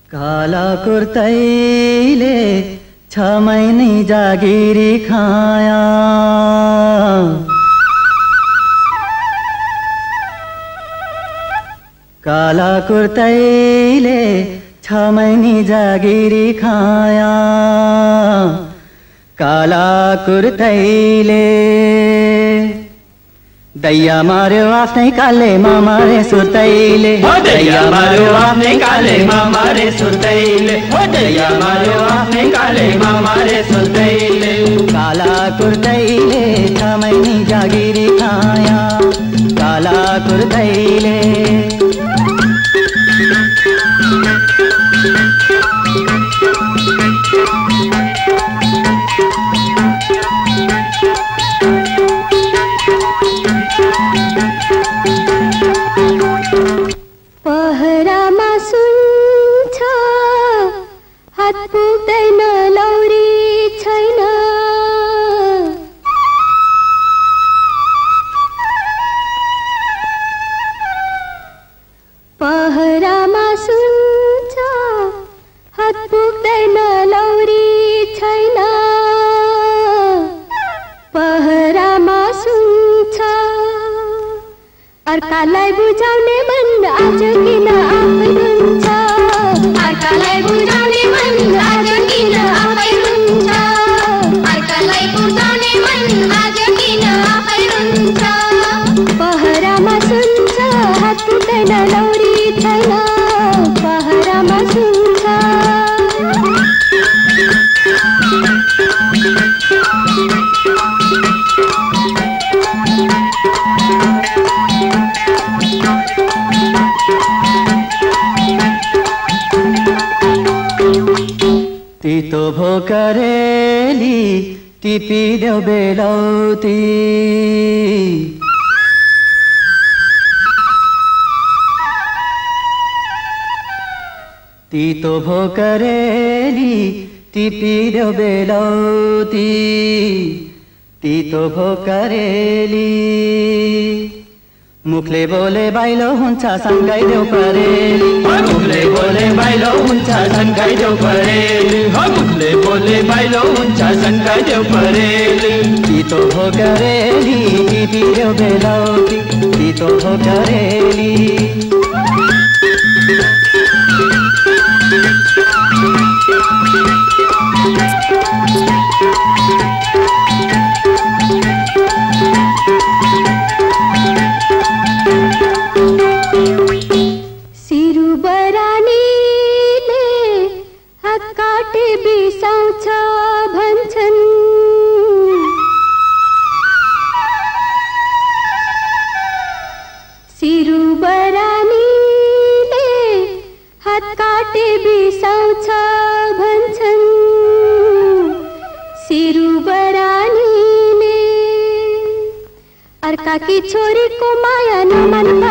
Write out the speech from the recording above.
काला कुर्तैले 6 महिने जागिरी खाया। काला कुर्तैले 6 महिने जागिरी खाया। काला कुर्तैले दैया मार्यो आफ्नै कालेमा मारे सुर्तैले। दैया मार्यो आफ्नै कालेमा मारे सुर्तैले। दैया मार्यो आफ्नै कालेमा मारे सुर्तैले। काला कुर्तैले 6 महिने जागिरी खाया। काला कुर्तैले पहरामा सुन्छ हात पुग्दैन लौरी छैन। पहरामा सुन्छ हात पुग्दैन लौरी छैन। पहरामा सुन्छ अर्कालाई बुझाउने मन आज किन आफै रुन्छ। अर्कालाई बुझाउने मन आज किन आफै रुन्छ। अर्कालाई बुझाउने मन आज किन आफै रुन्छ। पहरामा सुन्छ हात पुग्दैन लौरी छैन। पहरामा सुन्छ तितो भोकरेली टिपिदेऊ बेलौती। तितो भोकरेली टिपिदेऊ बेलौती। तितो भोकरेली मुखले बोले बाइलो हुन्छ सन्काइदेऊ परेली। मुखले बोले बाइलो हुन्छ सन्काइदेऊ परेली। मुखले बोले बाइलो हुन्छ सन्काइदेऊ परेली। तितो भोकरेली टिपिदेऊ बेलौती। तितो भोकरेली सिरुबरानीले हात काटे बिसाउँछ भन्छन्। सिरुबरानीले हात काटे बिसाउँछ भन्छन्। सिरुबरानीले अर्काकी छोरीको माया नमान